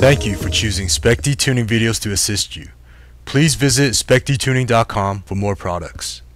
Thank you for choosing Specdtuning videos to assist you. Please visit specdtuning.com for more products.